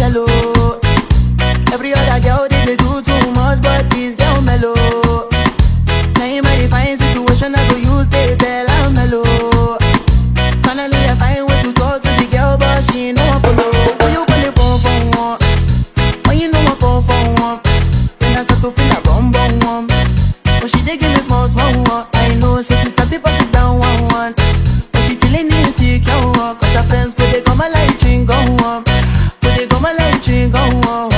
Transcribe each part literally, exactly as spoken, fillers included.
yellow. Every other girl they, they do too much, but this girl mellow. Now in my fine situation, I go use they tell I'm mellow. Finally I find way to talk to the girl, but she ain't no one follow. When you call the phone for one, when you know I call for one, then I start to feel a bum bum one. But she dey give me small small one. I know so she start to put it down one one. But she feeling insecure, cause her friends go they come my light ring go on, go they come my light ring go on.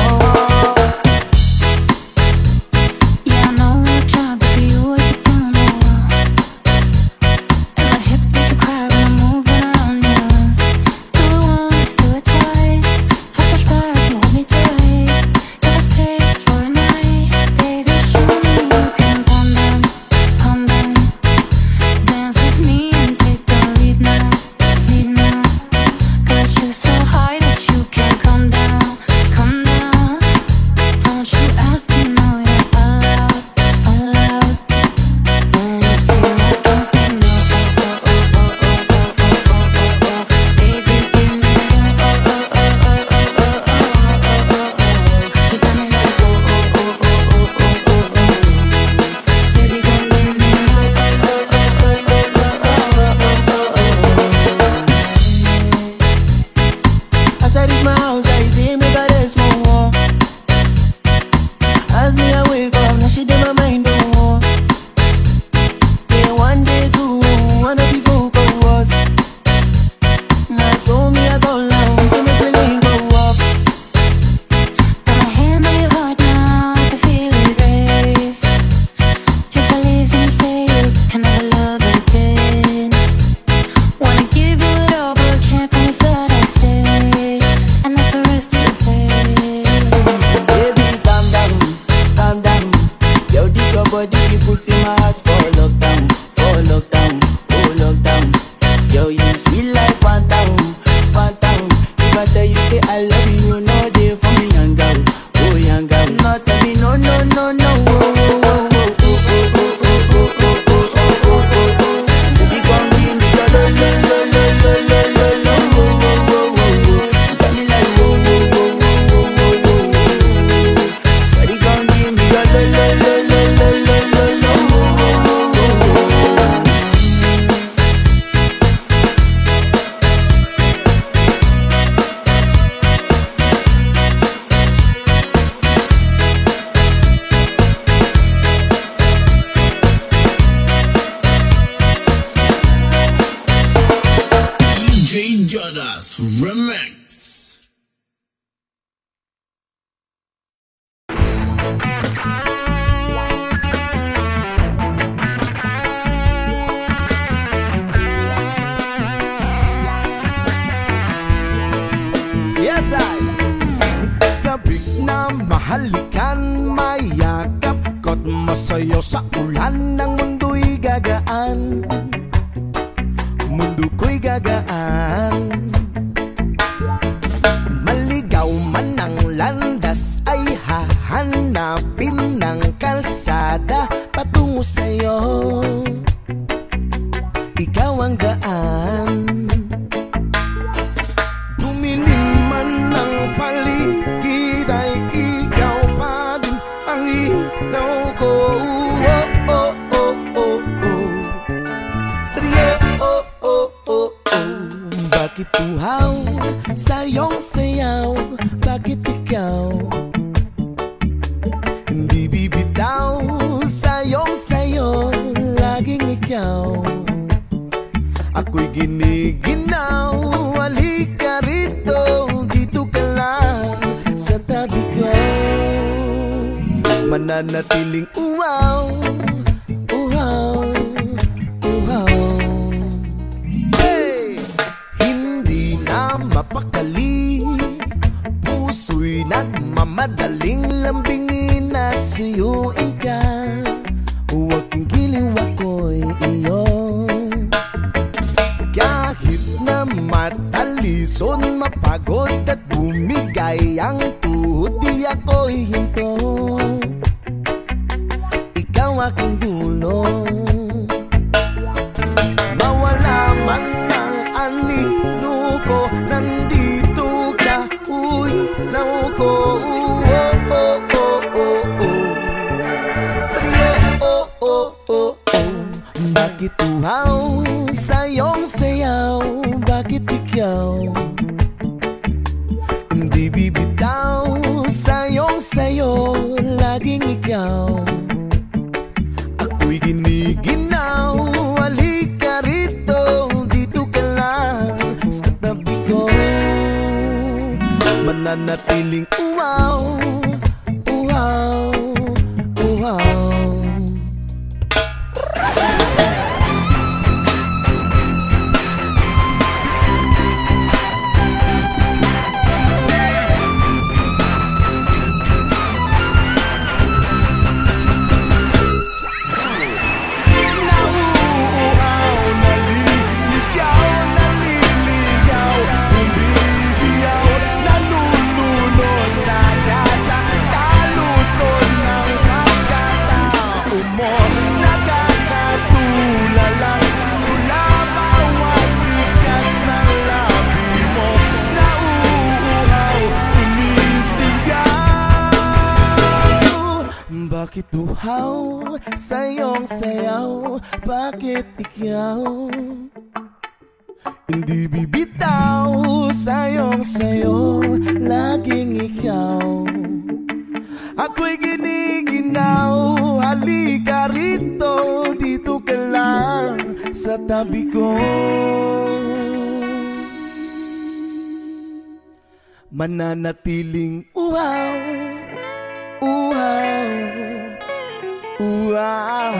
Mananatiling uhaw, uhaw, uhaw. Hey! Hindi na mapakali, puso'y nagmamadaling lambingin at suyuin ka. Huwag kang giliw ako'y iyo. Kahit na matalison, mapagod at bumigay ang tuhod, di ako'y hinto. Aking dulong, mawala man ng anino ko, nandito ka, uy, nauko, oh, oh, oh, oh, oh. Brio, oh, oh, oh, oh. Bakit uhaw sa iyong sayaw? Bakit ikaw hindi bibitaw sa iyong sayo? Laging ikaw ako'y giniginaw. Halika rito, dito ka lang sa tabi ko. Mananatiling uhaw, uhaw, uhaw. Bakit uhaw sa iyong sayaw? Bakit ikaw hindi bibitaw sa iyong sayo? Laging ikaw ako'y giniginaw. Halika rito, dito ka lang sa tabi ko. Mananatiling uhaw, uhaw, uhaw.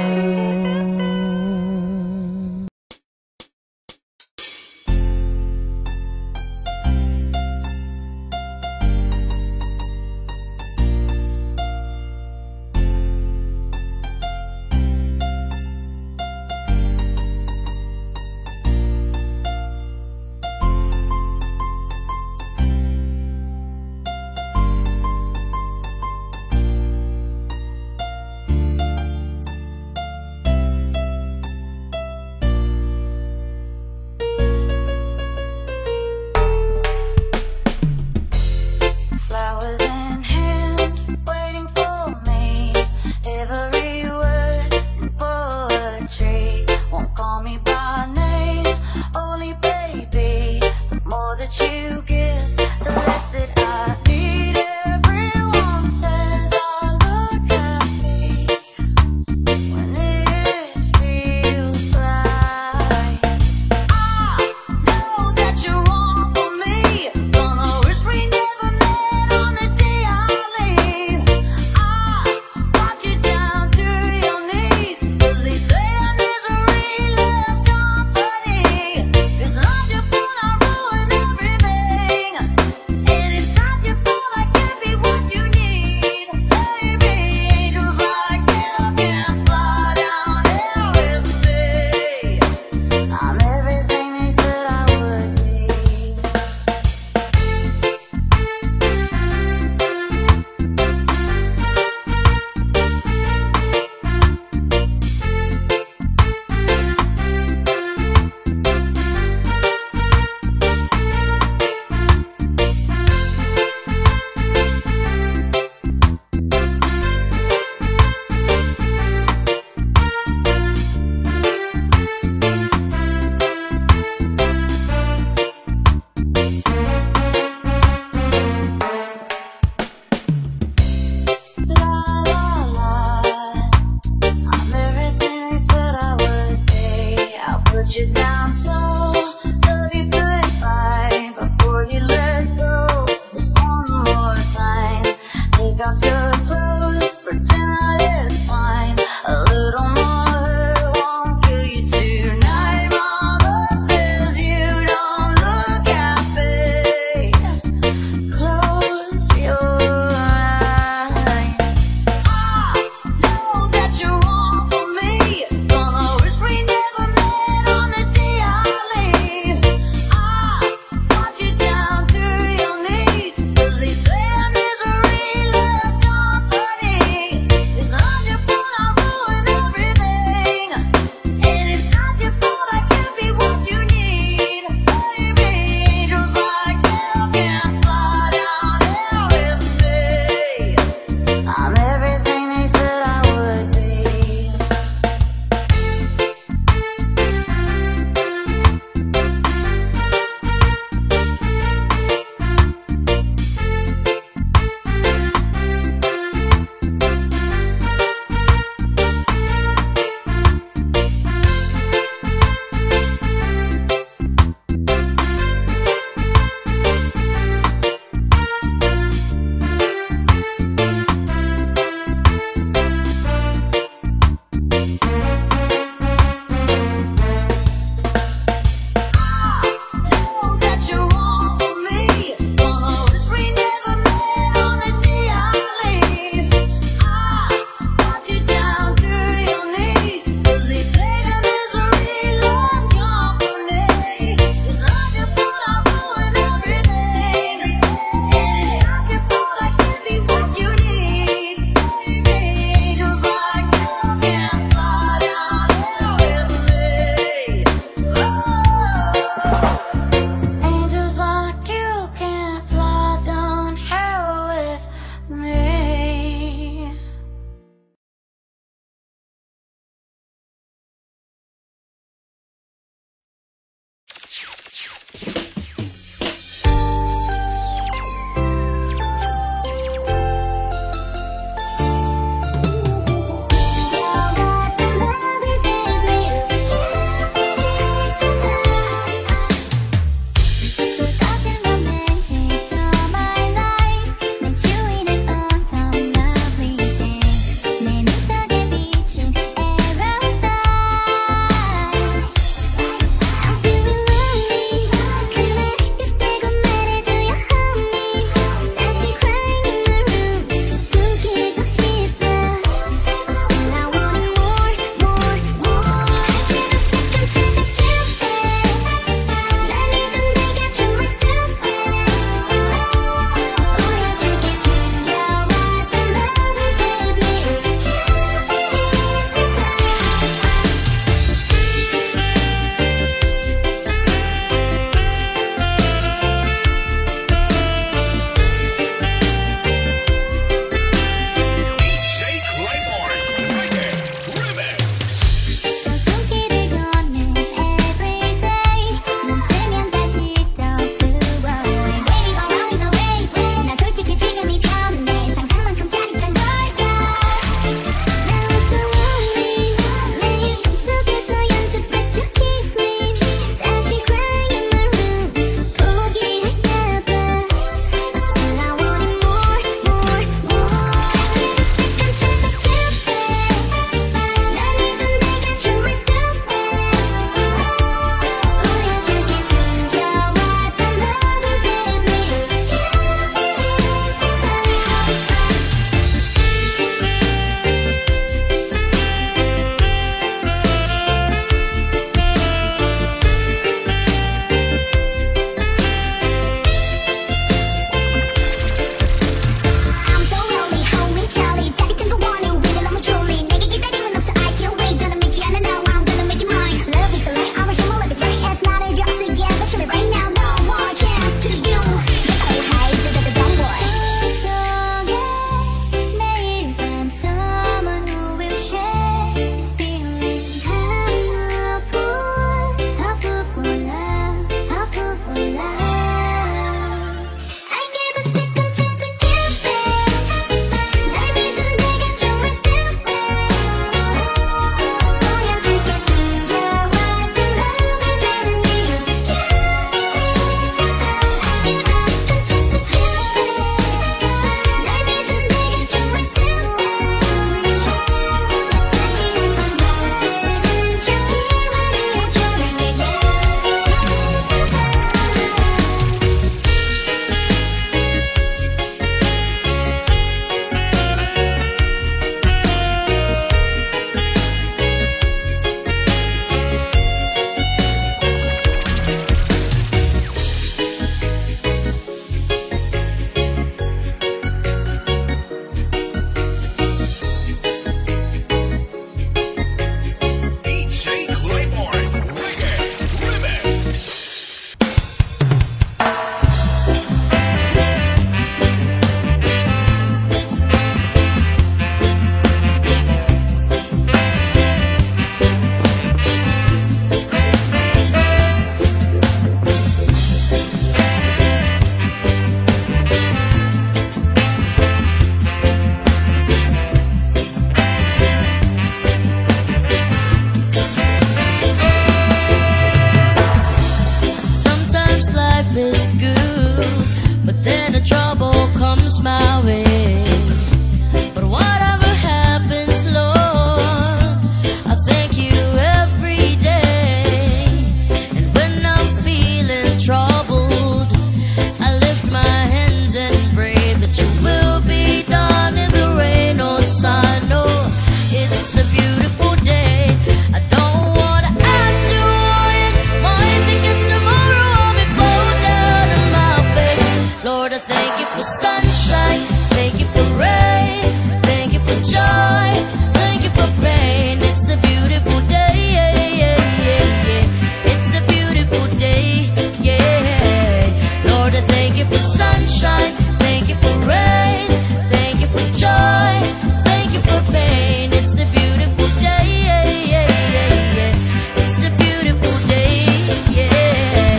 comes my way. But whatever happens, Lord, I thank you every day. And when I'm feeling troubled, I lift my hands and pray that you will be done in the rain or sun. Oh, it's a beautiful day. I don't wanna add to it. My tickets tomorrow will be blown down in my face. Lord, I thank you for sunshine, thank you for rain, thank you for joy, thank you for pain. It's a beautiful day, yeah, yeah, yeah, yeah. It's a beautiful day, yeah. Lord, I thank you for sunshine, thank you for rain, thank you for joy, thank you for pain. It's a beautiful day, yeah, yeah, yeah, yeah. It's a beautiful day, yeah.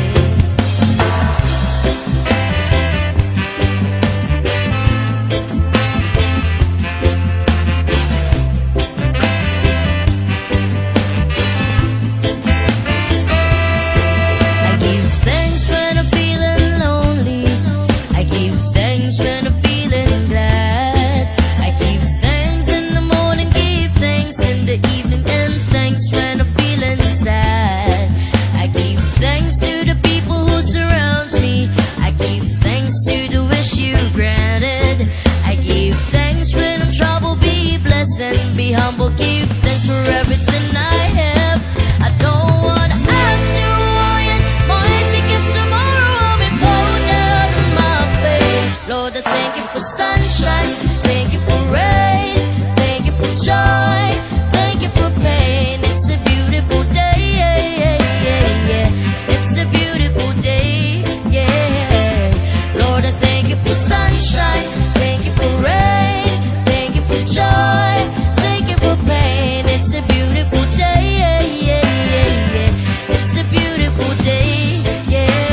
I give thanks when I'm feeling lonely. I give thanks when I'm feeling glad. I give thanks in the morning, give thanks in the evening, and thanks when I'm feeling sad. I give thanks to the people who surround me. I give thanks to the wish you granted. I give thanks when I'm troubled, be blessed and be humble. Give thanks for everything I have. I don't wanna add to it. My tickets tomorrow will be blown down in my face. Lord, I thank you for sunshine, thank you for rain, thank you for joy, thank you for pain. It's a beautiful day, yeah, yeah, yeah, yeah. It's a beautiful day, yeah. Lord, I thank you for sunshine, thank you for rain, thank you for joy, thank you for pain. It's a beautiful day, yeah, yeah, yeah, yeah. It's a beautiful day, yeah.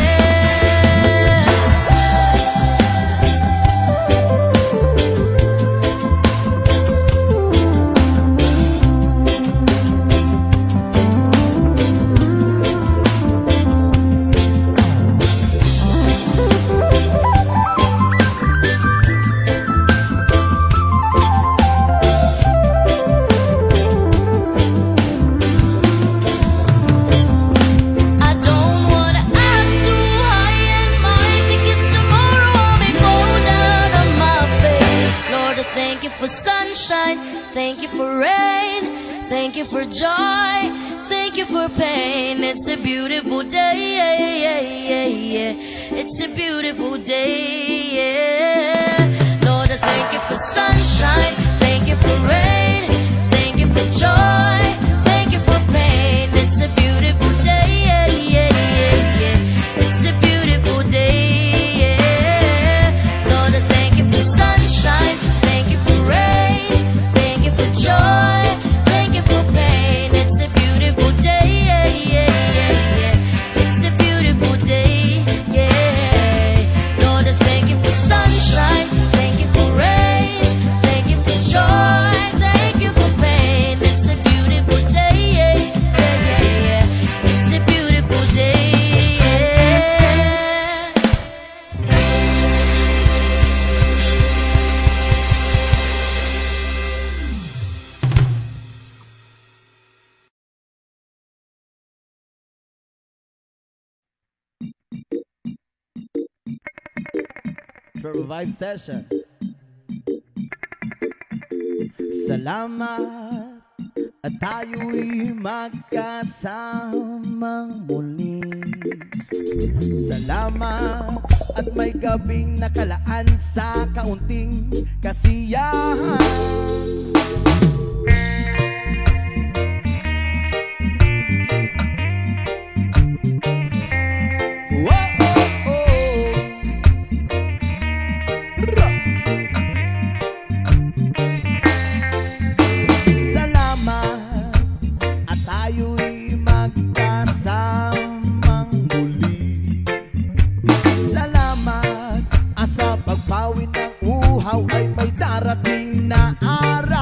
I don't wanna act too high, and my tickets tomorrow will be blown out of my face. Lord, I thank you for sunshine, thank you for rain, thank you for joy, thank you for pain. It's a beautiful day, yeah, yeah, yeah, yeah. It's a beautiful day, yeah. Lord, I thank you for sunshine, thank you for rain, thank you for joy, thank you for pain. It's a beautiful day, yeah, yeah, yeah, yeah. It's a beautiful day, yeah. Lord, I thank you for sunshine, thank you for rain, thank you for joy, thank you for pain. It's a beautiful day, yeah, yeah, yeah, yeah. It's a beautiful day, yeah. Lord, I thank you for sunshine, thank you for rain, thank you for joy, thank you for pain. It's a beautiful day, yeah, yeah, yeah, yeah. It's a beautiful day, yeah. Triple Vibe Session. Salamat at tayo'y magkasamang muli. Salamat at may gabing nakalaan sa kaunting kasiyahan. Sa pagpawin ng uhaw ay may darating na araw.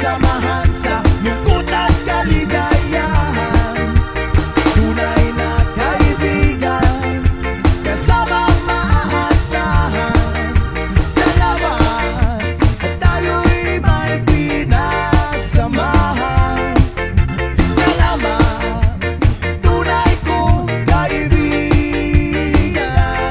samahan sa lungkot at kaligayahan. Tunay na kaibigan, kasamang maaasahan. Salamat at tayo'y may pinasamahan. Salamat, tunay kong kaibigan.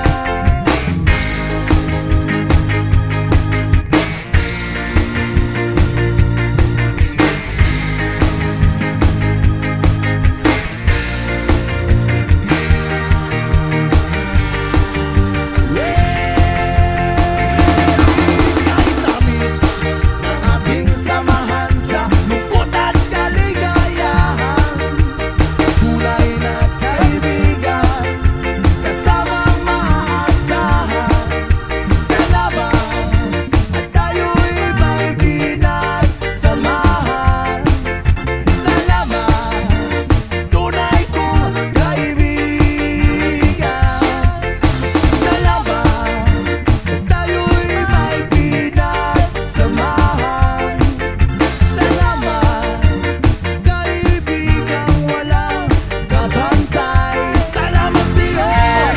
Kahit tamis ng ating samahan sa lungkot at kaligayahan. Tunay na kaibigan, kasamang maaasahan. Salamat at tayo'y may pinagsamahan. Salamat, tunay kong kaibigan. Salamat at tayo'y may pinagsamahan. Salamat, kaibigang walang kabantay. Salamat sa'yo.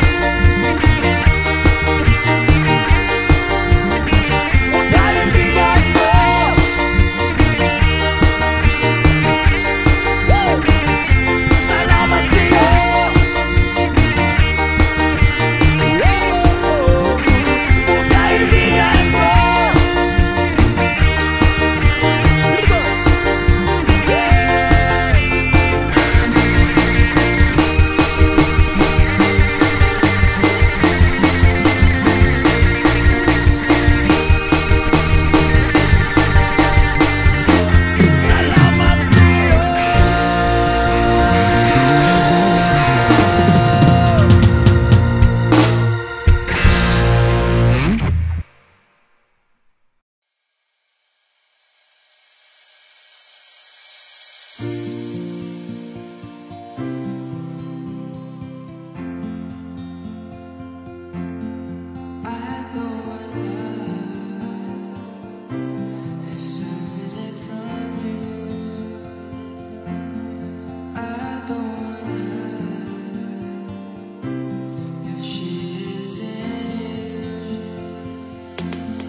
O kaibigan ko. Salamat sa'yo. O kaibigan ko. Salamat sa'yo.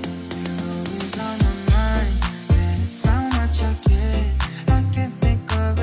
So much I get, I can't think of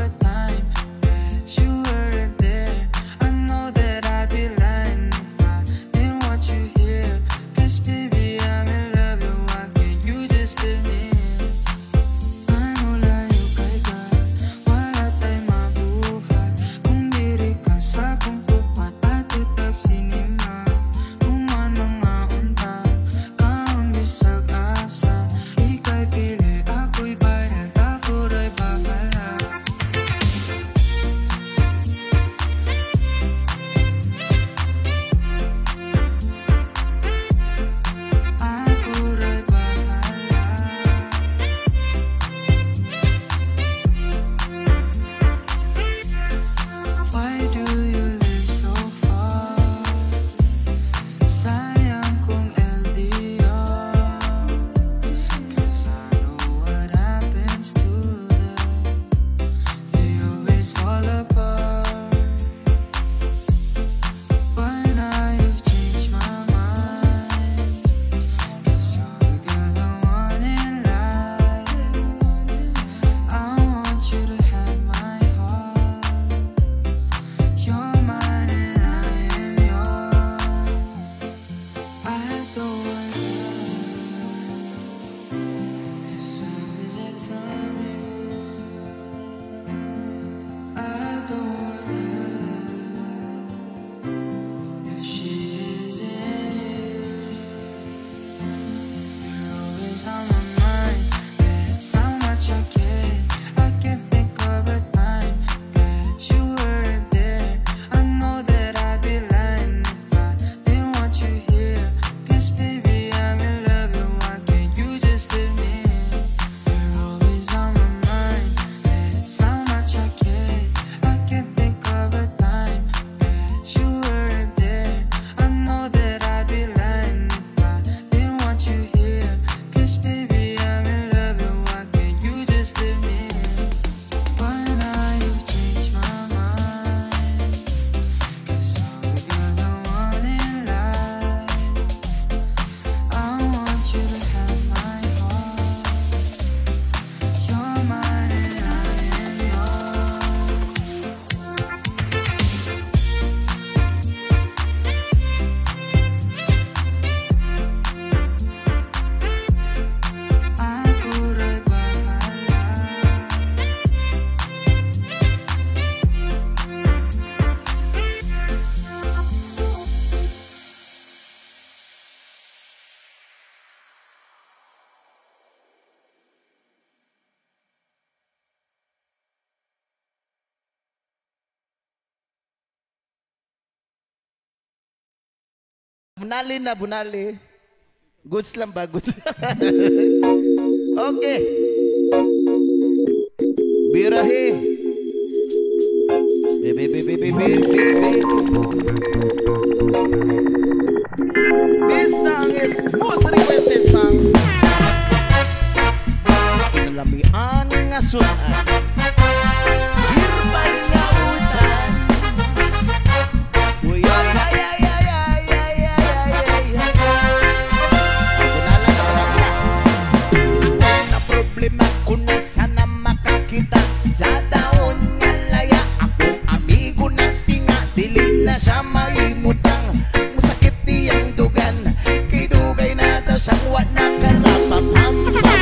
Bunali na, bunali. Goods lang ba? Goods. Okay. Birahe. Baby, baby, baby, baby, baby. This song is most requested song. Inalamian nga sunan. Hirbal nga utan. Uy, ay, ay, ay, ay, ay, ay, ay, ay, ay. Bunala na wala. Ako na problema kung nasaan na makakita sa daon nga laya. Akong amigo na tinga, dili na siya maimutang. Masakit diyang dugan, kay dugay na daw siyang wala karapapam.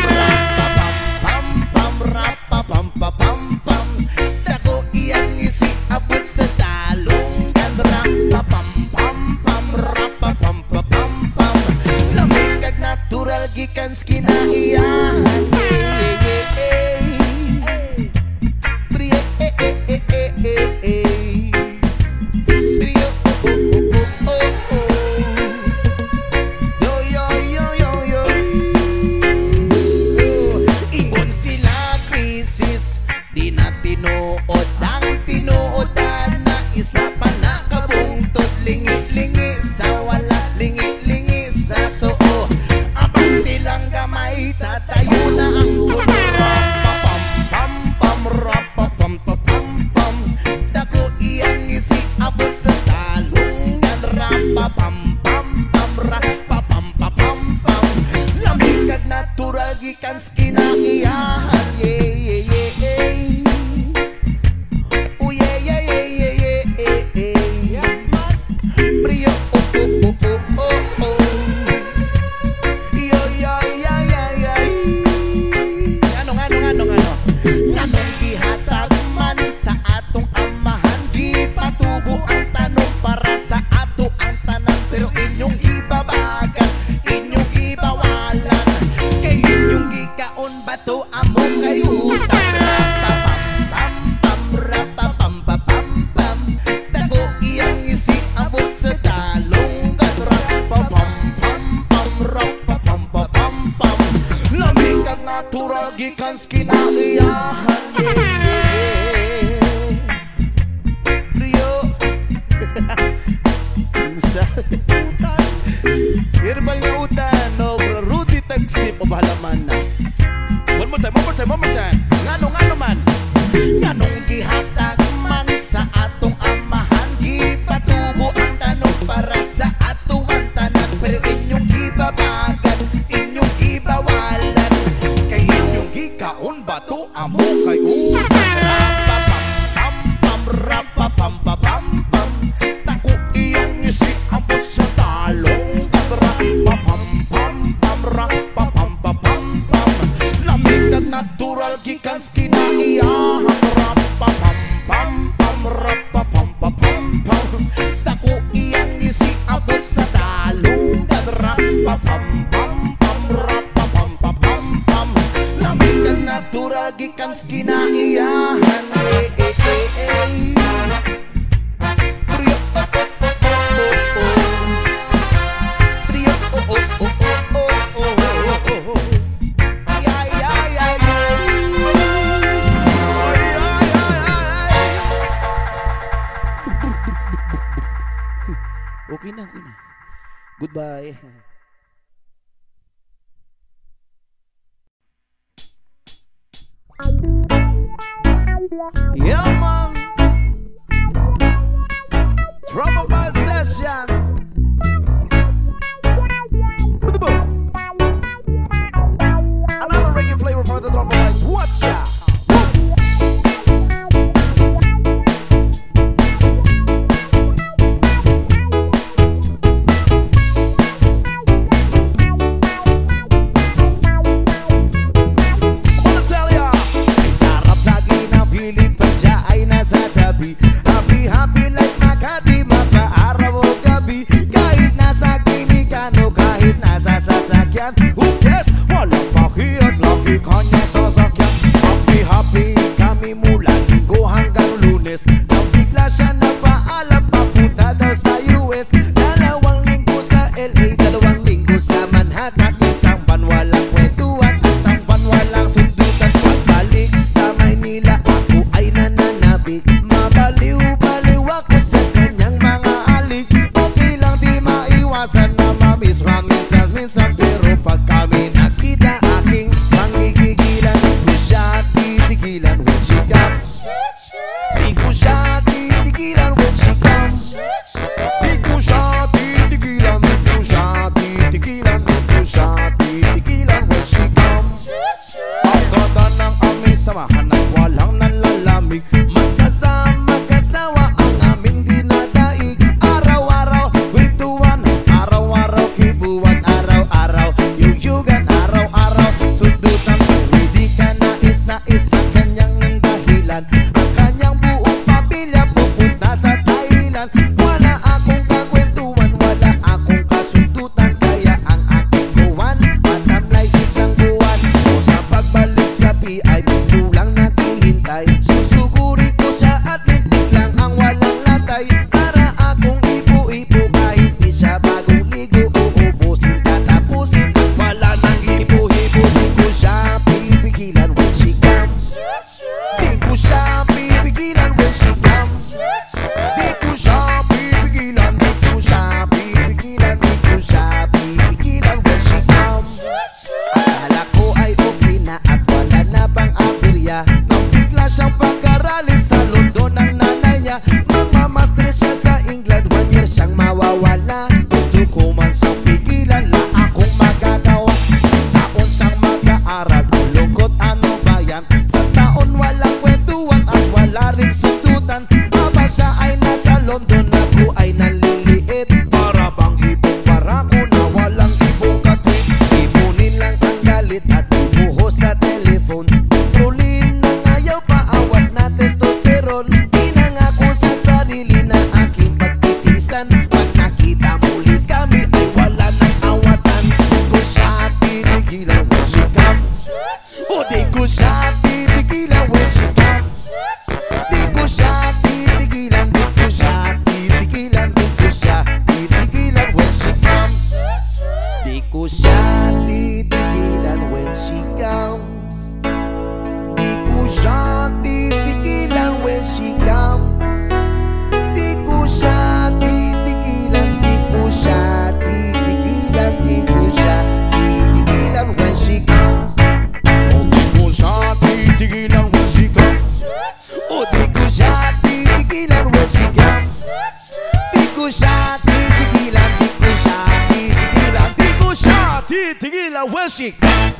Pam-pam, dako iyang isi abot sa talong gandra. Pam-pam-pam, rapa-pam-pam-pam. Lamig kag natural gikan skinaiyahan. Brio, eh, eh, eh, eh, eh, eh. Brio, oh, oh, oh, oh, oh. Yo, yo, yo, yo, yo. Ingon sila krisis, di na tinuod ang tinuodan na isa pa na kabungtod. Lingi-lingi sa wala, lingi-lingi sa too. Abang nilang gamay, tatayo na ang puno. Rapa-pam-pam-pam, rapa-pam-pam-pam. Dako iyang isi abot sa talungan. Rapa-pam-pam-pam, rapa-pam-pam-pam. Lamig at natural gikan skinaiyahan. Yeah, yeah, yeah, yeah. Oh, yeah, yeah, yeah, yeah, yeah, yeah, yeah. Yes, man. Brio, oh, oh, oh, oh, oh, oh. Yo, yo, yo, yo, yo. Ano, ano, ano, ano? Nganong gihatag man sa atong amahan, gipatubo ang tanong para sa ato ang tanan. Pero inyong ibabagan, inyong ibawalan, kay inyong gikaon bato among kayutan. Rapa-pam-pam-pam, rapa-pam-pam-pam. Dako iyang isi abot sa talunggan. Rapa-pam-pam-pam, rapa-pam-pam-pam. Lamig kag natural gikan skinaiyahan. Rio. Sa utan. Herbal nga utan, no, bro, Rudy Tagsip o bahalaman na. One more time, one more time, one more time. Ngano, ngano man. Nganong gihatag man sa atong amahan, gipatubo ang tanong para sa ato ang tanan. Pero inyong ibabagan, inyong ibawalan, kay inyong gikaon bato amo kay utan. Rapa-pam-pam-pam, rapa-pam-pam-pam. Dako iyang isi abot sa talong. Rapa-pam-pam-pam, rapa-pam-pam-pam. Lamig na natural gikan skinaiyahan. Rapa-pam-pam-pam, rapa-pam-pam-pam. Dako iyang isi abot sa talong. Rapa-pam-pam-pam, rapa-pam-pam-pam. Lamig na natural gikan skinaiyahan. Eh, eh, eh, eh. Brio, oh, oh, oh, oh, oh. Brio, oh, oh, oh, oh, oh, oh, oh, oh. Yeah, yeah, yeah, yeah. Oh, yeah, yeah, yeah. Okay na, okay na. Goodbye. Yeah, man. Trouble by session. Another reggae flavor for the trouble lights. Watch out. Wanna tell ya, ay sarap lagi na piling pa siya ay nasa tabi. Happy, happy like Makati, mapa-araw o gabi. Kahit nasa kinikan o kahit nasa sasakyan, who cares? Walang pakiyat, laki kanya sasakyan. Happy, samahan at walang nanlalamig. Mas kasama kasawa ang aming dinadaig. Araw-araw kwentuhan, araw-araw kibuan, araw-araw yuyugan, araw-araw sundutan. Pero di ka nais-nais sa kanyang ng dahilan. Ang kanyang buong pamilya pupunta sa Thailand. Wala akong kakwentuhan, wala akong kasundutan. Kaya ang aking kuwan matamlay isang buwan. So sa pagbalik sa P I, gusto lang naghihintay. Susugurin ko siya at lintik lang ang walang latay. Para akong ipo-ipo kahit di siya bagong ligo. Uubusin, tatapusin, wala nang ipo-ipo. Di ko siya pipigilan when she comes. Di ko siya pipigilan when she comes. Di ko siya pipigilan, di ko siya pipigilan, di ko siya pipigilan when she comes. Akala ko ay okay na at wala na bang aberya. Nang bigla siyang pag-aralin sa London ng nanay niya. Magmamaster siya sa England, one year siyang mawawala. Gusto ko man siyang pigilan, la akong magagawa. Sa taon siyang mag-aaral, lungkot ano ba yan? Sa taon walang kwentuhan at wala rin sundutan. Aba siya ay nasa London, ako ay naliliit. Para bang ibong barako na walang ibong katwid. Ipunin lang ang galit at ibuhos sa telephone. Introlin na ngayaw paawat na testosterone. Pinangako sa sarili na aking pagtitisan. Pag nakita muli kami ay wala nang awatan. Di ko siya titigilan when she comes. O di ko siya titigilan when she comes. Di ko siya titigilan, di ko siya titigilan, di ko siya titigilan when she comes. Di ko siya titigilan when she comes. Di ko siya titigilan when she comes. Di ko siya titigilan, di ko siya titigilan, di ko siya titigilan when she comes. Oh, di ko siya titigilan when she comes. Oh, di ko siya titigilan when she comes. Di ko siya titigilan, di ko siya titigilan, di ko siya titigilan when she comes.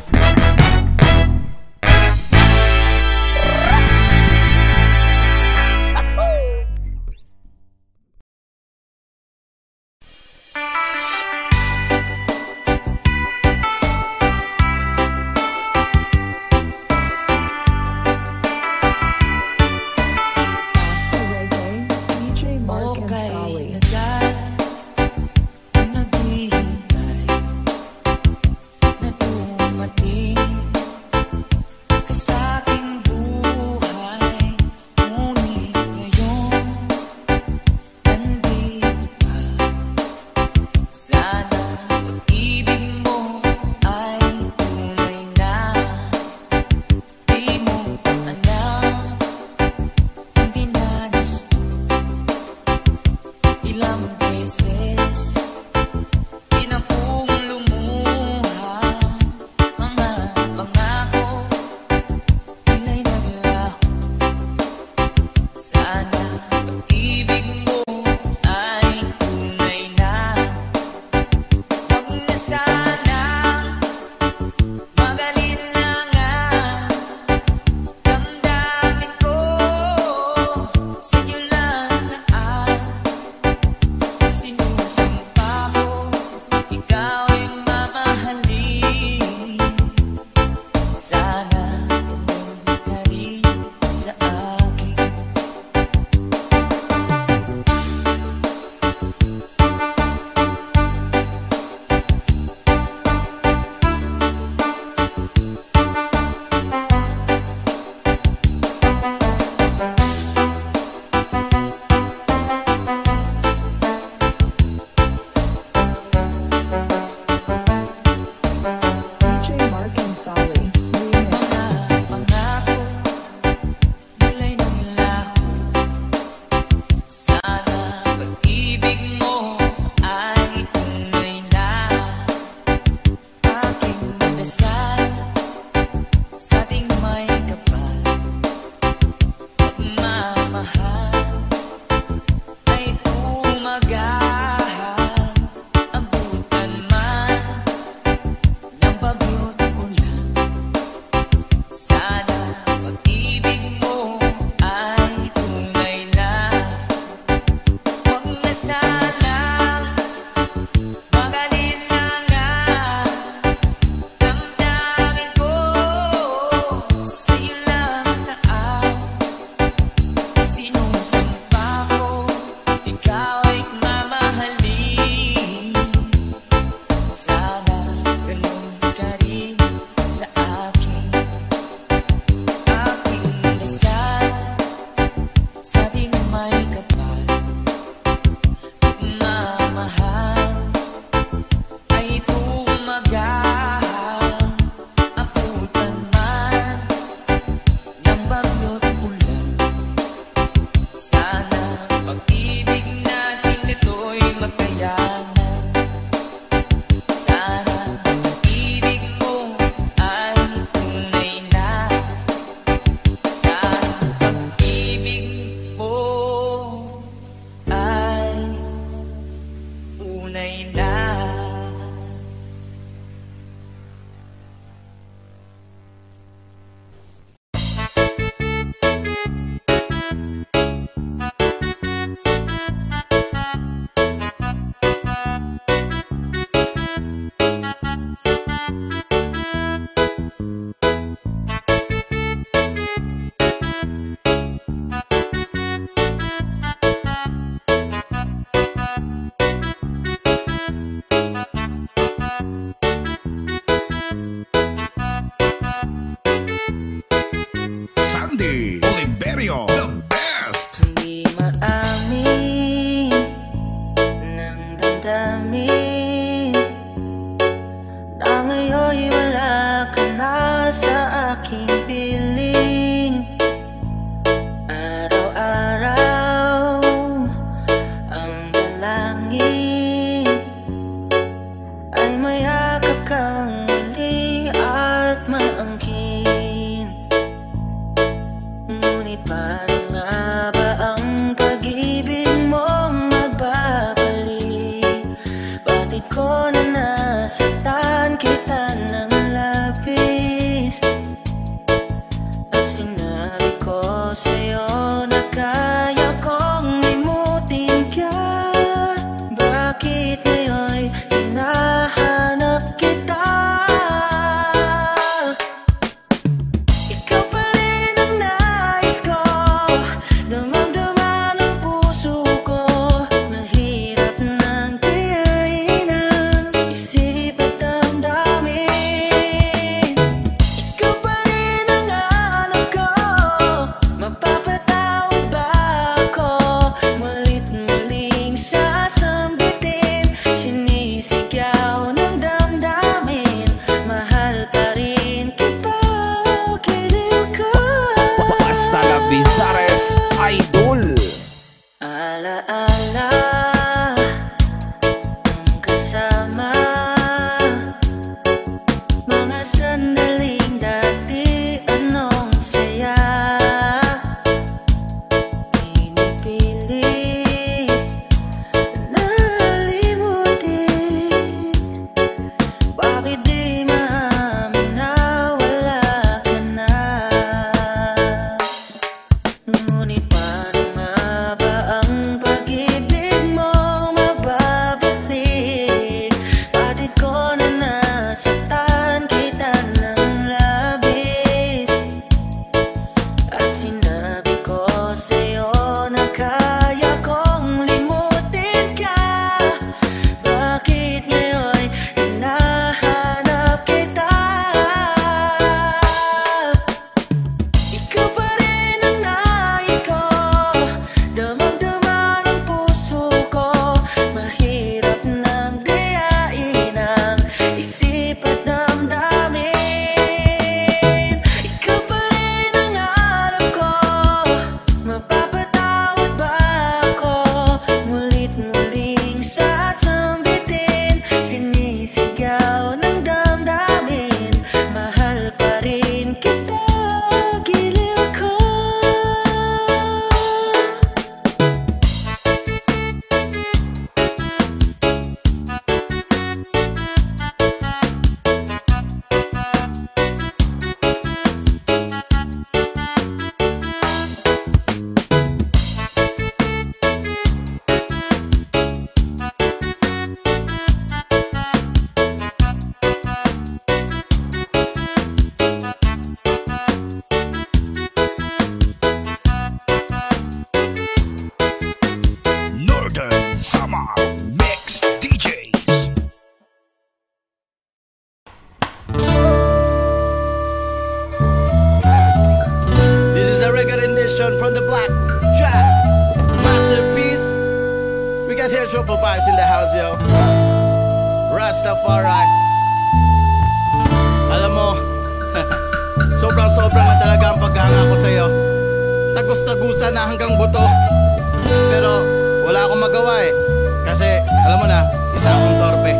Okay, nagdal, naghihintay, natumata. Sandy Oliverio, the best. Hindi maamin ng damdamin na ngayon'y wala ka na sa aking piling. Araw-araw ang dalangin ay mayakap kang muli at maangkin. Ngunit paano nga ba ang pag-ibig mong magbabalik? Bakit ko na nasaktan kita ng labis? At sinabi ko sa'yo na kaya kong limutin ka. Bakit ngayon'y hinahanap kita? Ikaw pa rin ang nais ko, damang-dama ng puso ko. Mahirap nang kayain ang isip at damdamin. Ikaw pa rin ang alam ko, mapapatawad ba ako? Mulit muling sasambitin, sinisigaw ng damdamin. Mahal pa rin kita, giliw ko. Basta na Bizares Idol. Alaala ang kasama, mga sandaling dati anong saya. Pinipilit na limutin, bakit di maamin na wala ka na? Ngunit paano nga ba ang pag-ibig mong magbabalik? Bakit ko na nasaktan kita ng labis? At sinabi ko sa'yo na kaya kong limutin ka. Bakit ngayon'y hinahanap kita? Ikaw pa rin ang nais ko, damang-dama ng puso ko. Mahirap nang gayain ang isip at damdamin. Ikaw pa rin ang alam ko, mapapatawad ba ako? Mulit muling sasambitin, sinisigaw ng damdamin. Mahal pa rin kita, giliw ko. Northern Summer Mix D Js. This is a reggae rendition from the Black Track Masterpiece. We got here triple vibes in the house, yo. Rastafari. Alam mo, sobrang-sobrang na talaga ang paghanga ko sa'yo. Tagos-tagusan na hanggang buto. Pero wala akong magawa eh. Kasi alam mo na, isa akong torpe.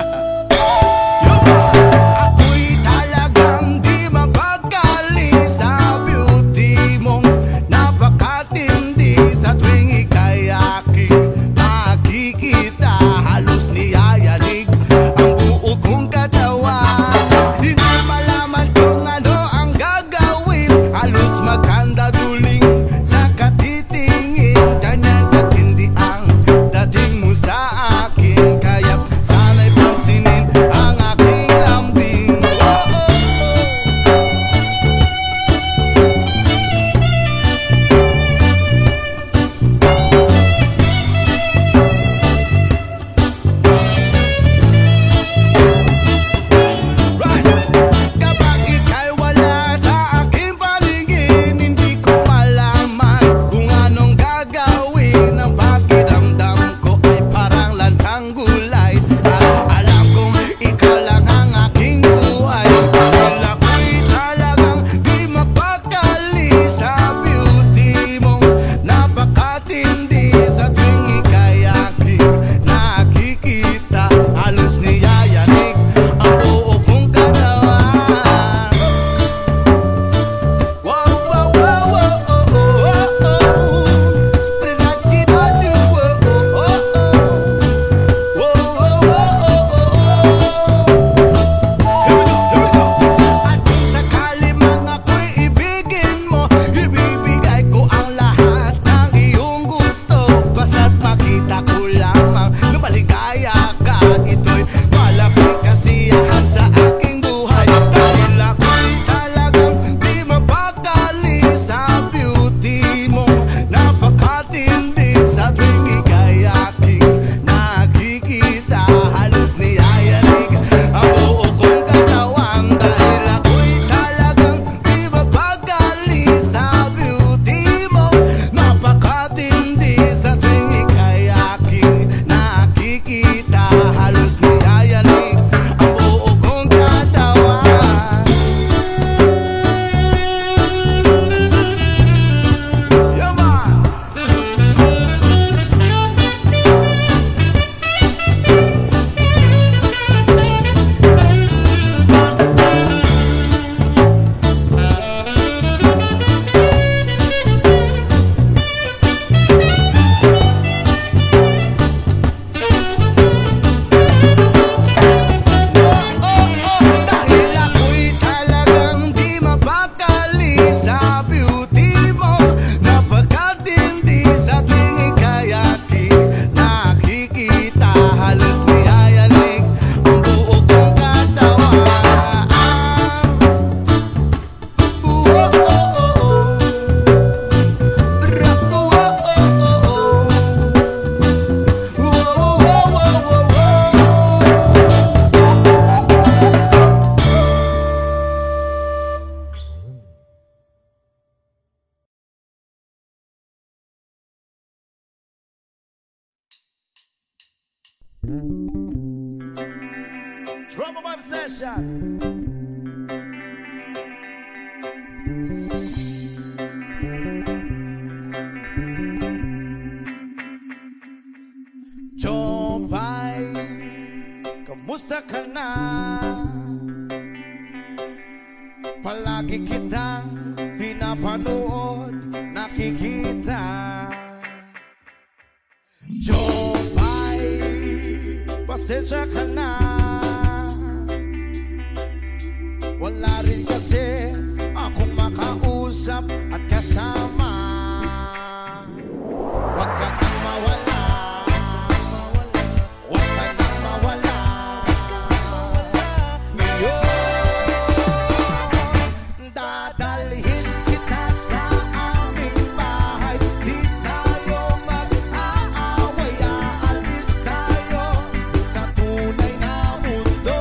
Ako'y talagang di mapagkali sa beauty mong napakatindi. Sa tuwing ika'y aking makikita, halos niyayanig ang buo kong katawan. Di na malaman kung ano ang gagawin, halos maganda duling sa katitingin. Ganyan katindi ang dating mo sa akin, kaya sana'y Drama Vibe Session. Jopay, kamusta ka na? Palagi kitang pinapanood, nakikita. Jopay, pasensya ka na. Wala rin kasi akong makausap at kasama. Huwag ka nang mawala, huwag ka nang mawala. Ngayon, dadalhin kita sa aming bahay. Di tayo mag-aaway, aalis tayo sa tunay na mundo.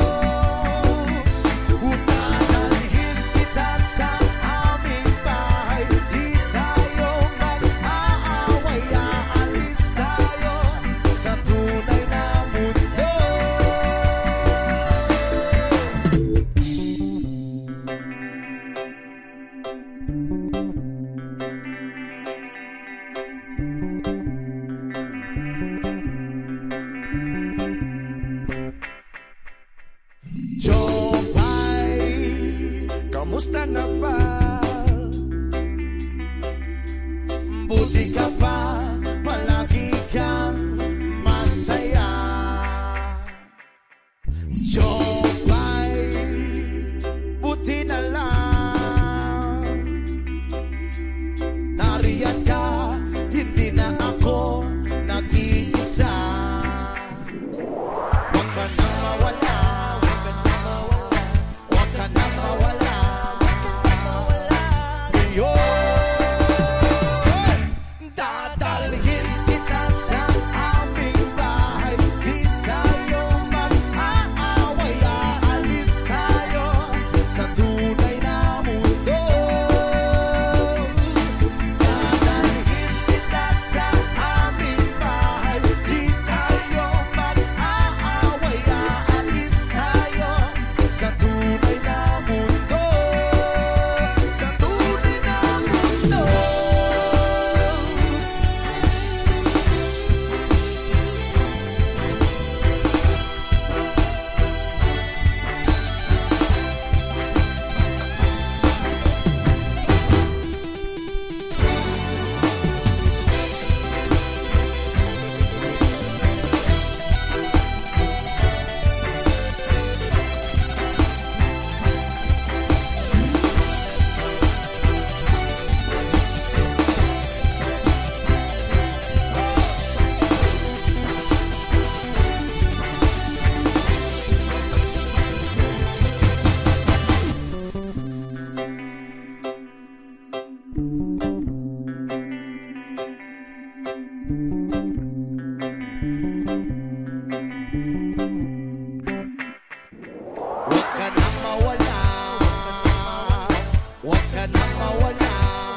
Dadalhin kita sa aming bahay. Di tayo mag-aaway, aalis tayo sa tunay na mundo. Jopay, kamusta na ba? Buti ka pa, palagi kang masaya. Jopay, buti na lang nariyan ka, hindi na ako nag-iisa. Huwag ka nang mawala, huwag ka nang mawala. Ngayon, dadalhin kita sa aming bahay. Di tayo mag-aaway, aalis tayo sa tunay na mundo. Dadalhin kita sa aming bahay. Di tayo mag-aaway, aalis tayo sa tunay na mundo. Sa tunay na mundo. Huwag ka nang mawala, huwag ka nang mawala.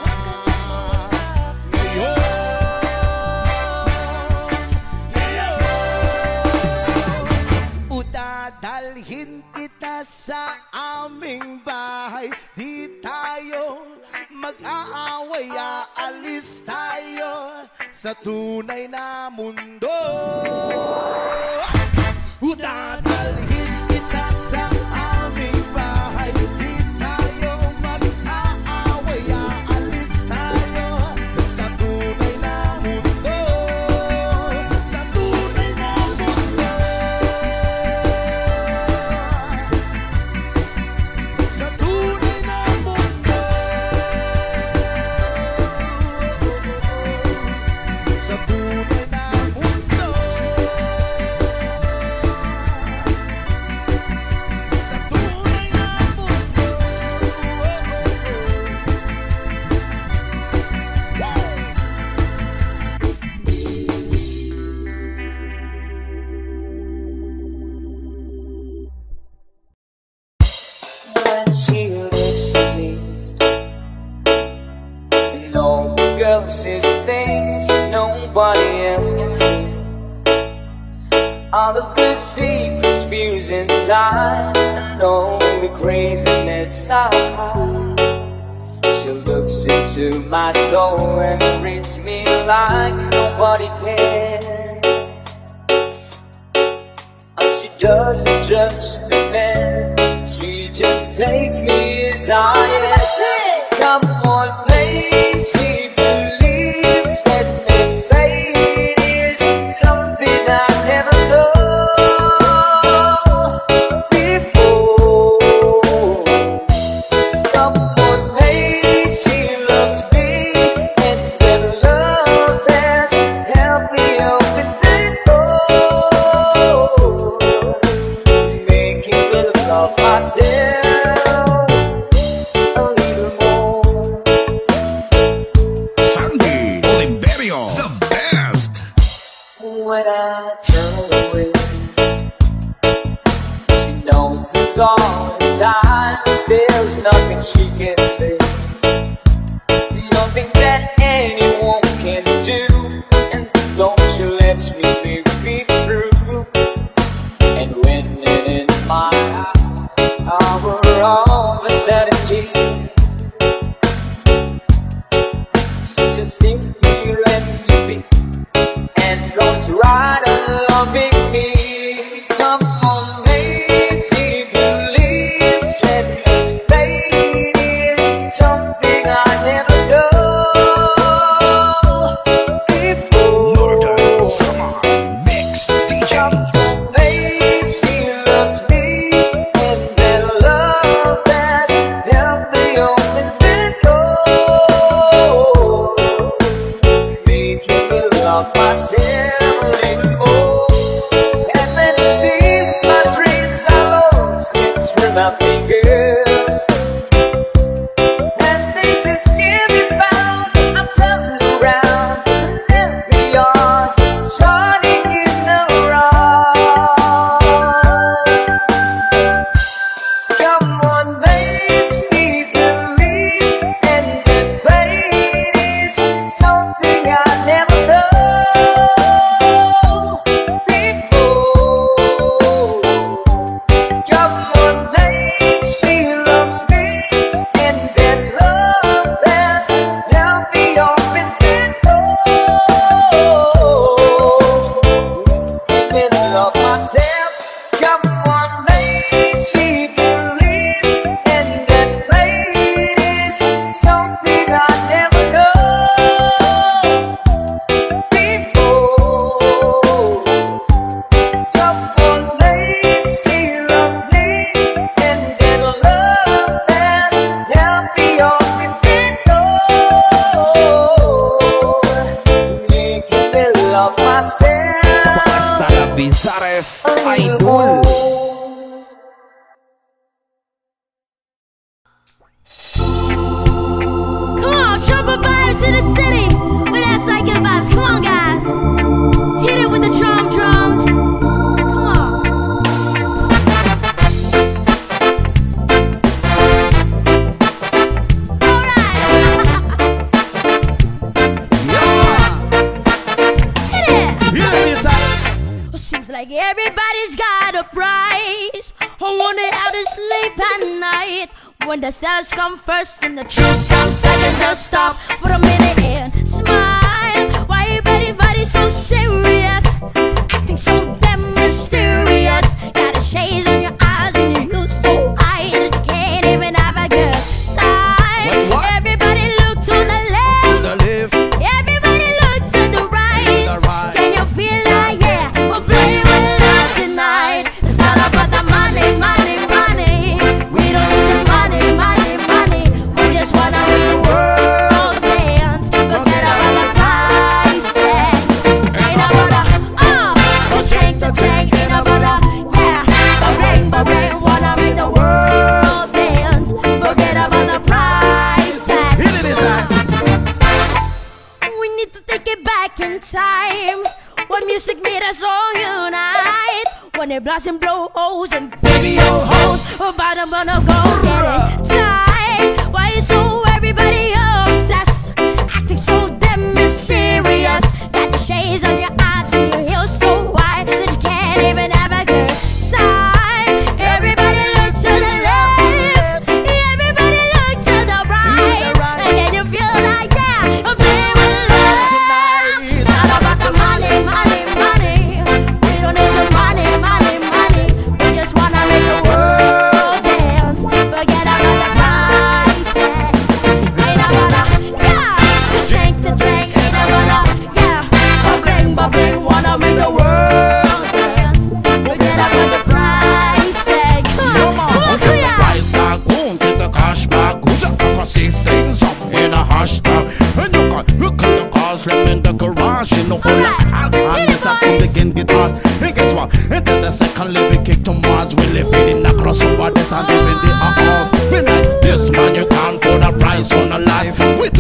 Ngayon, ngayon, udadalhin kita sa aming bahay. Di tayo mag-aaway, aalis tayo sa tunay na mundo. Udadalhin kita sa aming bahay. Di tayo mag-aaway, aalis tayo sa tunay na mundo. Sa tunay na mundo. Sa tunay na mundo. Sa tunay na mundo. Sa tunay na mundo. When she released, and all the girls sees things nobody else can see. all of the secrets fears inside, and all the craziness I hide. She looks into my soul and reads me like nobody can. And she doesn't just demand, she just takes me as I am. Come on, mate, she believes that that fate is something I never know before. Come on, mate, she loves me, and that love has helped me open the door, making me love myself. When I turn away, she knows there's all the times there's nothing she can say, nothing that anyone can do, and so she lets me be through. And when it in my eyes, hour of insanity, she just simply let me be, and goes right on loving me. Come on, mate, she believes that fate is something I never know before. Northern Summer Mix D Js. Come on, mate, she loves me, and that love has helped me open the door, making me love myself. My fingers, and they just can't be found. I'm turning around, and there they are, starting in the wrong. Come on, mate, she believes, and that fate is something I never know before. Come on, she loves me, and that love has helped me open the door, and love myself. Come on, mate, she believes, and that fate is something I never know before. Come on, mate, she loves me, and Hasta la Bizares Idol. Come on, trumpet vibes in the city. With that psychic vibes. Come on, guys. Hit it with the drum drum. Come on. Seems like everybody's got a price. I wonder how to sleep at night when the sales come first and the truth comes second. Just stop for a minute and smile. Why everybody so serious, acting so damn mysterious? Got a shades in your eyes and you look so high that you can't even have a good time. What, what? Everybody look to the left, To the left, everybody look to the right. the right. Can you feel like, yeah, we're playing with love tonight? It's not about the money, money, money. We don't need your money, money, money. We just wanna make the world dance. Forget about the price tag. Ain't about the, uh, the tank, the tank. Ain't about the, yeah, the ring, the ring. Wanna make the world dance. Forget about the price tag. Hit it inside. We need to take it back in time, when music made us all unite. When it blast and blow holes and baby old hoes, about I'm gonna go get it tight. Why is so everybody obsessed, acting so damn mysterious? Got the shades on your eyes and your heels so wide that you can't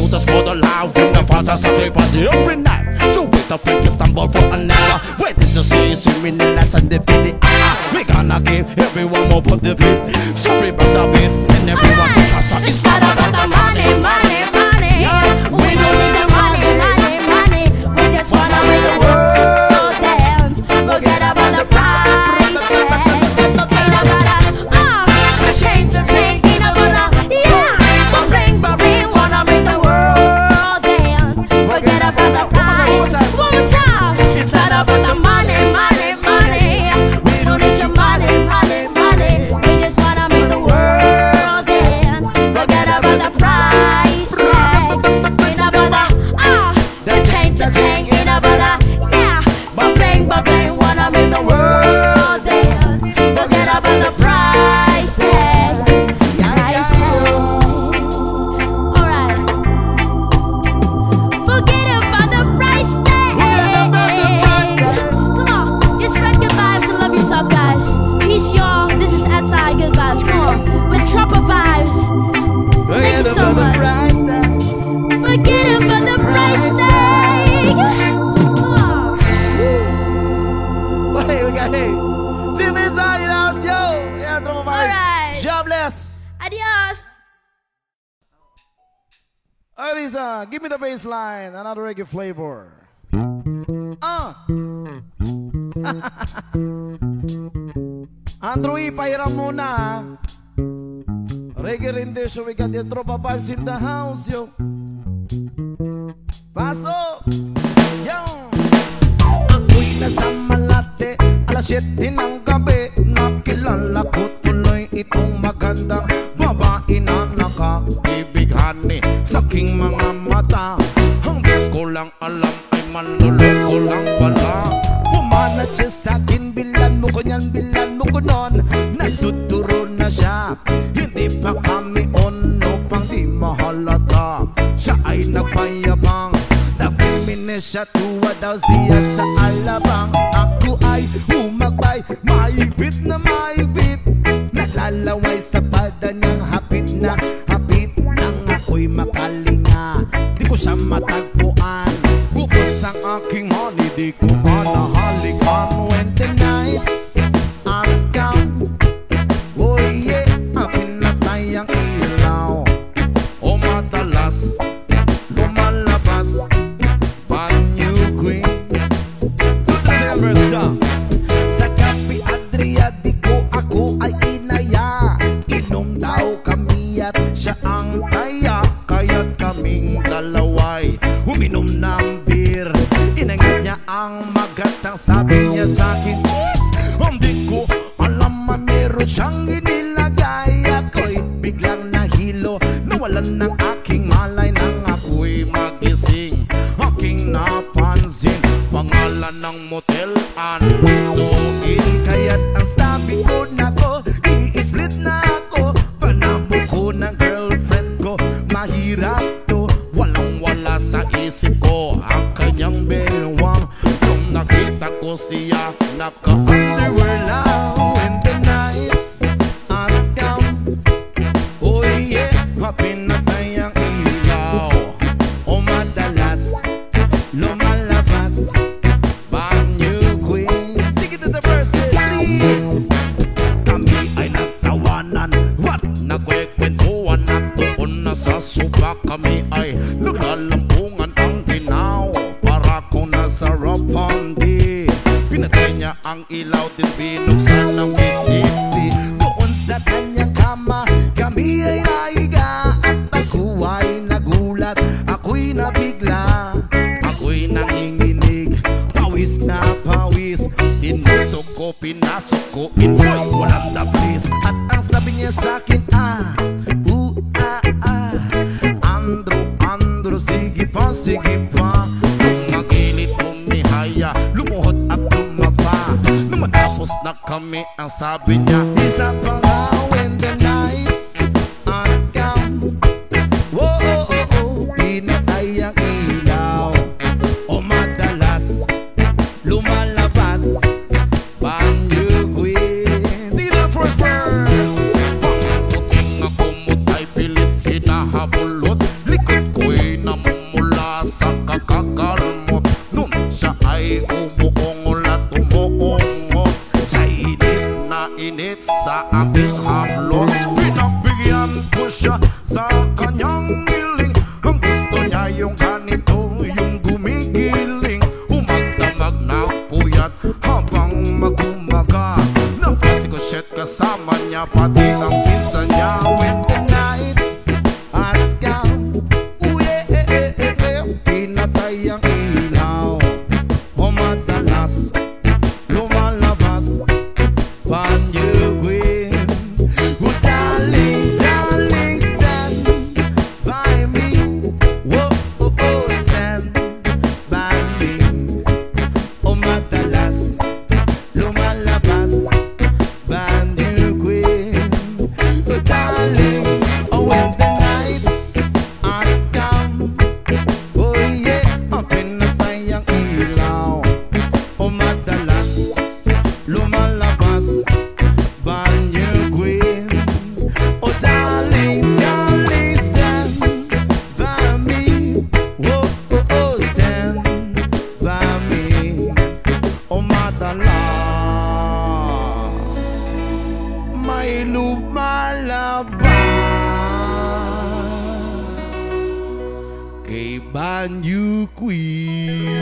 us for the loud with the father sacrifice every night. So wait up when you stumble for another. Waiting to see you swimming in the Sunday pity. Ah, we gonna give everyone more for the beat. Sorry about the beat and everyone to pass up. It's not about the money, money, money. We don't need the money, money, money. We just wanna make the world dance. Forget about the price tag. Ain't about a, uh, the change, the change. Ain't about a, yeah. Bubbling, bubbling, wanna make the world dance. Forget about the price. One more time. It's not about the money, money, money. We don't need your money, money, money. We just wanna make the world dance. Forget about the price tag. Ain't about a, uh, the change, the change. Ain't about a, yeah. Bubbling, bubbling, wanna make the world dance. Forget about the price tag. Price tag. Alright. Forget about the price tag. Come on, just spread good vibes and love yourself, guys. Peace, y'all. This is S I Good Vibes. Come on, with Trumper vibes. Thank you so much. Forget about the price tag. Come on. Hey, we got hey. Team inside the house, yo. Yeah, Trumper vibes. Alright. Jobless. Adios. Alright, Lisa, give me the bass line. Another reggae flavor. Ah. Andrew, ipahiram muna. Reggae rendition, we got the Tropa vibes in the house, yo. Paso. Yo. Ako'y nasa Malate, alas siyete ng gabi. Nakilala ko tuloy itong magandang babae na nakaibighan sa aking mga mata. Hanggang ko lang alam ay manluloko lang pala. Pumanat siya sa akin, bilan mo ko niyan, bilan mo ko nun. Nagtuturo na siya, hindi pa kami ono pang di mahalata. Siya ay nagpayabang, nagpiminis siya, tuwa daw siya sa alabang. Ako ay umagbay, maibit na maibit. Nalalaway sa pada niyang hapit na hapit. Nang ako'y makalinga, di ko siya matagpuan. Bukos ang aking money, di ko pa nahalikan. When the night has come, oh yeah, pinatay ang ilaw. O madalas lumalabas banyo queen. Sa Cafe Adria, di ko ako ay inaya. Inom daw kami at siya ang taya. Kaya't kaming dalaway uminom ng beer. Inangat niya ang magatang, sabi niya sa akin, cheers! Hindi ko alam man meron siyang inilagay. Ako'y biglang nahilo, nawalan ng aking malay. Nang ako'y magising, aking napansin pangalan ng motel, Antuin. Kaya't ang sabi ko na ko, i-split na ako. Panabo ko ng girlfriend ko, mahirap to. Walang wala sa isip ko ang kanyang bewang. Nung nakita ko siya, naka-underwear lang. When the night has come, oh yeah, pinatay ang ilaw. O madalas lumalabas banyo queen. Take it to the verses, please. Kami ay nagtawanan, what? Nagkwekwentuhan at doon na sa suba. Kami ay naglalampungan ang ginaw, para kung nasa Ropondi. Pinatay niya ang ilaw, din binuksan ng V C D. Doon sa kanyang kama, kami ay naiga. At ako ay nagulat, ako'y nabigla. Ako'y nanginginig, pawis na pawis. Tinusok ko, pinasok ko, inboy, walang dablis. At ang sabi niya sa'kin, ah, uh, ah, ah, Andrew, Andrew, sige pa, sige pa. Nung mag-init, umihaya, lumuhot at lumaba. Nung matapos na kami, ang sabi niya, isa pa nga. When the night has come, oh, oh, oh, oh, pinatay ang ilaw. O madalas lumalabas banyo queen. See the first word. Pangputing ako mutay, pilit hinahabulot. Likod ko'y kay Banyu Queen.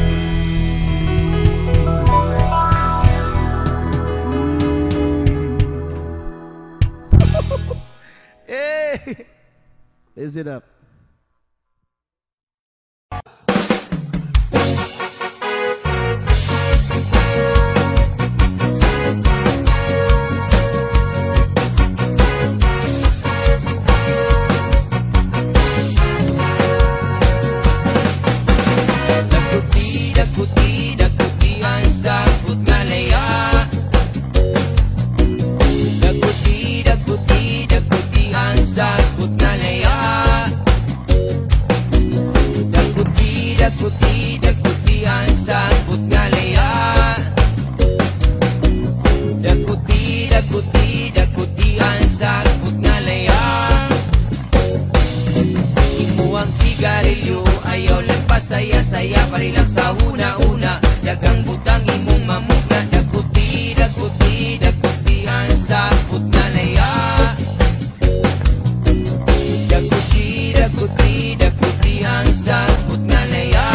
Hey, listen up. Saya parilang sa una-una, dagang butang imong mamugna. Dakuti, dakuti, dakuti ang sakot na laya. Dakuti, dakuti, dakuti ang sakot na laya.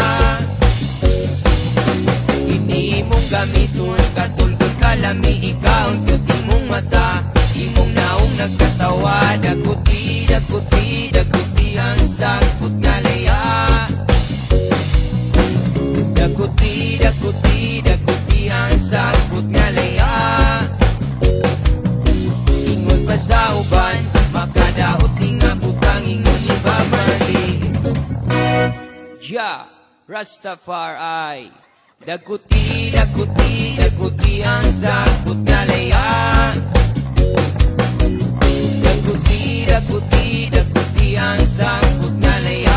Ini imong gamiton, katulgod kalami, ikaw ang beauty mong mata. Imong naong nagkatawa. Dakuti, dakuti, dakuti ang sakot na laya. Dakuti, dakuti, dakuti ang sakot nga laya. Ingon pa sa uban, makadaot nga butang ingon ibabali. Ja, Rastafari. Dakuti, dakuti, dakuti ang sakot nga laya. Dakuti, dakuti, dakuti ang sakot nga laya.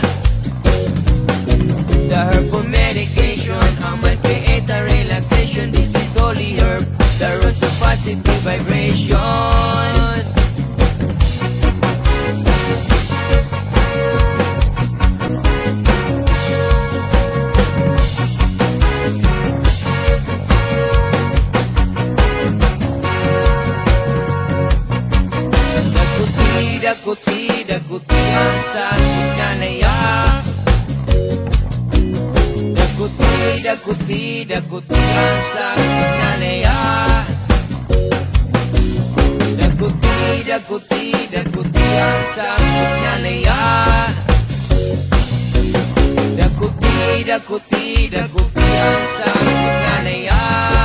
The herbal medication, I might create a relaxation. This is holy herb, the road to positive vibration. Dakuti, dakuti, dakuti ang sakot nga laya. Dakuti, dakuti, dakuti ang sakot nga laya. Dakuti, dakuti, dakuti ang sakot nga laya. Dakuti, dakuti, dakuti ang sakot nga laya.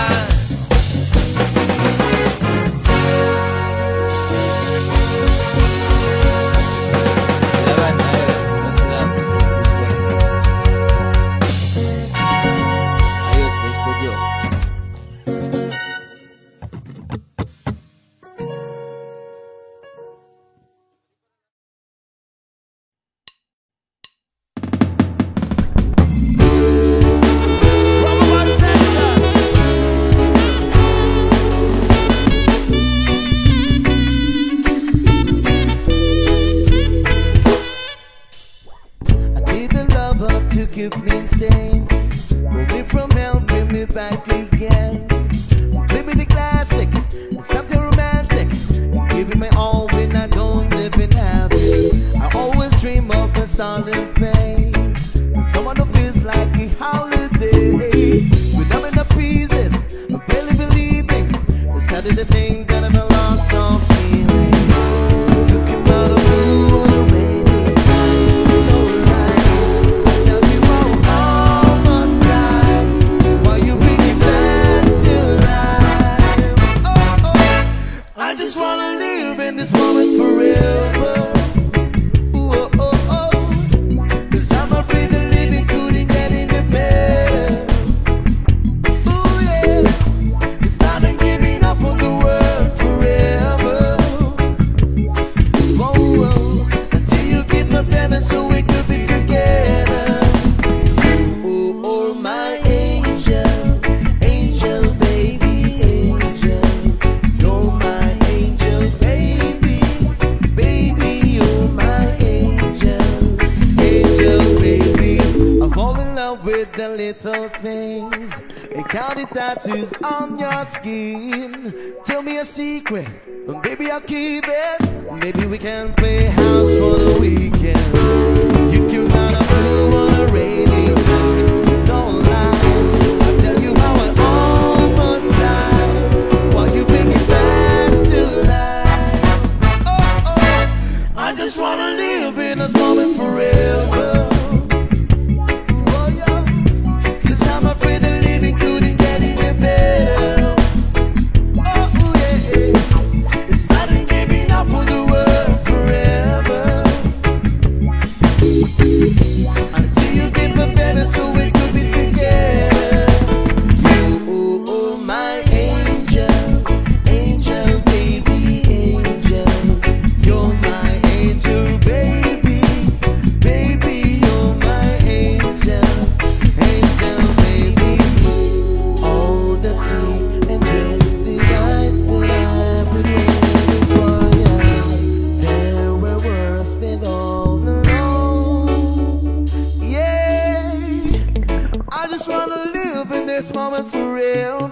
Keep me insane, pull me from hell, bring me back again. Play me the classic, something romantic. Give me my all when I don't live in heaven. I always dream of a solid face, someone who feels like a holiday. Without enough pieces, I'm barely believing. I started to think that I'm a lost of feeling. Looking out of blue already. I just wanna live in this moment forever. Ooh, oh, oh, oh. Cause I'm afraid that living couldn't get any better. Ooh, yeah. Cause I done giving up on the world forever. Oh, oh. Until you give my family so we could be together. Oh, oh, my angel, angel, baby, angel. You're my with the little things, and counting tattoos on your skin. Tell me a secret, and baby I'll keep it. Maybe we can play house for the weekend. You can run up. forward forever.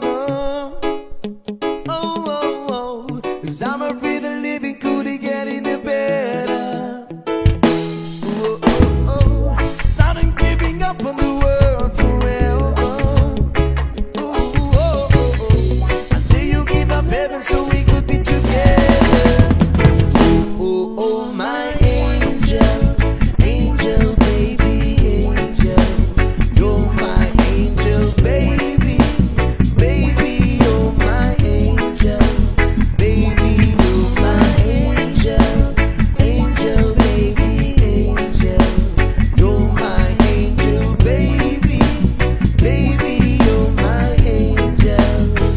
Oh, oh, oh, 'cause I'm afraid the living could get any better. Oh, oh, oh, starting giving up on the world forever. Oh, oh, oh, oh, until you give up heaven so we could be together. Oh, oh, my angel, angel, baby, angel. You're my angel, baby, baby, you're my angel, baby, you're my angel, angel, baby, angel. You're my angel, baby, baby, you're my angel.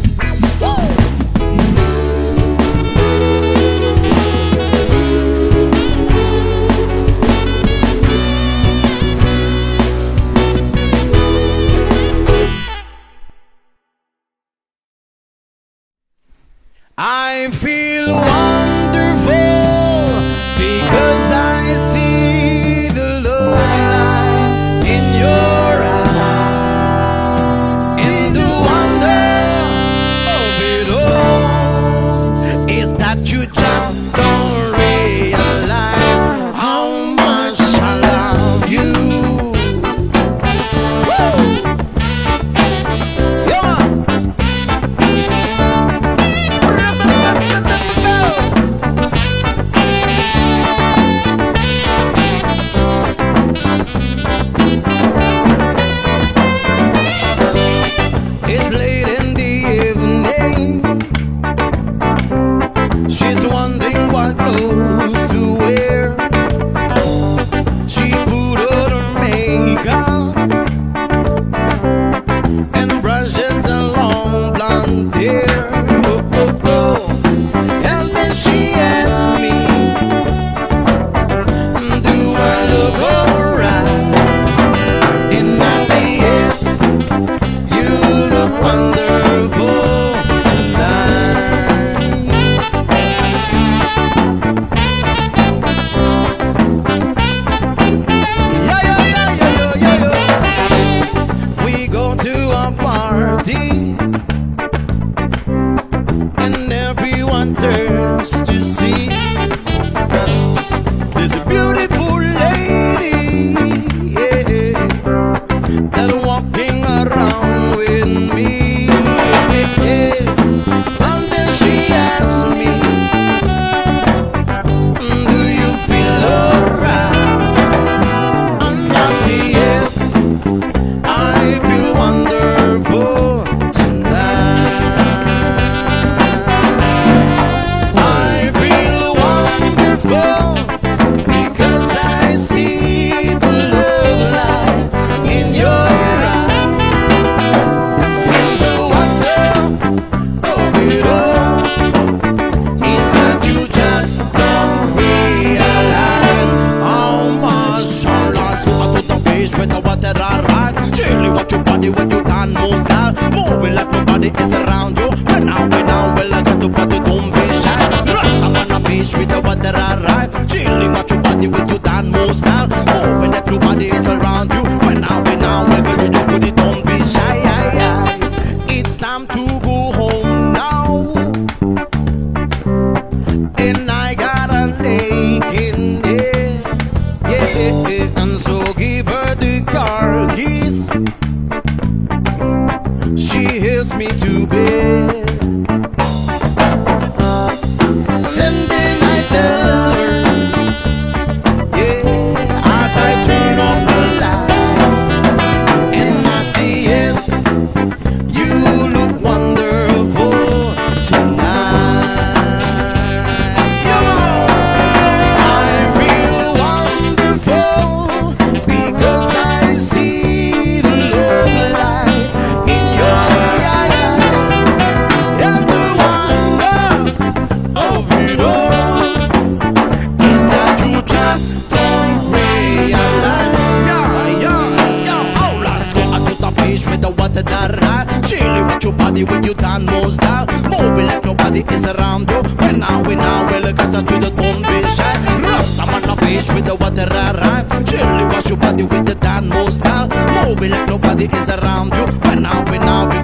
I feel wonderful because I see the love light in your eyes, and the wonder of it all is that you just don't realize how much I love you. Woo! Yeah, man. It's late in the evening. She's wondering what clothes to wear. She put on her makeup and brushes her long blonde hair. Oh, oh, oh. And then she asked me, do I look alright? And I say yes. You look wonderful tonight. Yeah, yeah, yeah, yeah, yeah, yeah. We go to a party and everyone turns to see this beautiful lady, yeah, that walking around with me. And then she asked me, do you feel alright? And I say yes, I feel wonderful tonight. I feel wonderful because I see the love light in your eyes, and the wonder of it all is that you just don't realize how much I lost. Go to the beach with the water alright. Chilly watch your body when you dance more style. Moving like nobody is around you. When now, when now, well I got to body, don't be shy. Rasta on the beach with the water alright. Chilly watch your body when you dance more style. Moving like nobody is around you. When now, when now, well girl you do put it, don't be shy. It's time to go home now, and I got a lake in there, yeah, and so give her the car keys. She hears me to bed, and then I tell her, yeah, as I turn on the light, and I say yes, you look wonderful tonight. I feel wonderful because I see the love light in your eyes, and the wonder of it all is that you just don't realize. Yeah, yeah, yeah. Oh, let's go out to the beach with the water that right. Chilly with your body when you dance more style. Moving like nobody is around you. When now, when now, well, cut to the don't be shy. Rasta on the beach with the water right. Chilly watch your body with the dance more style. Moving like nobody is around you. When now, when now,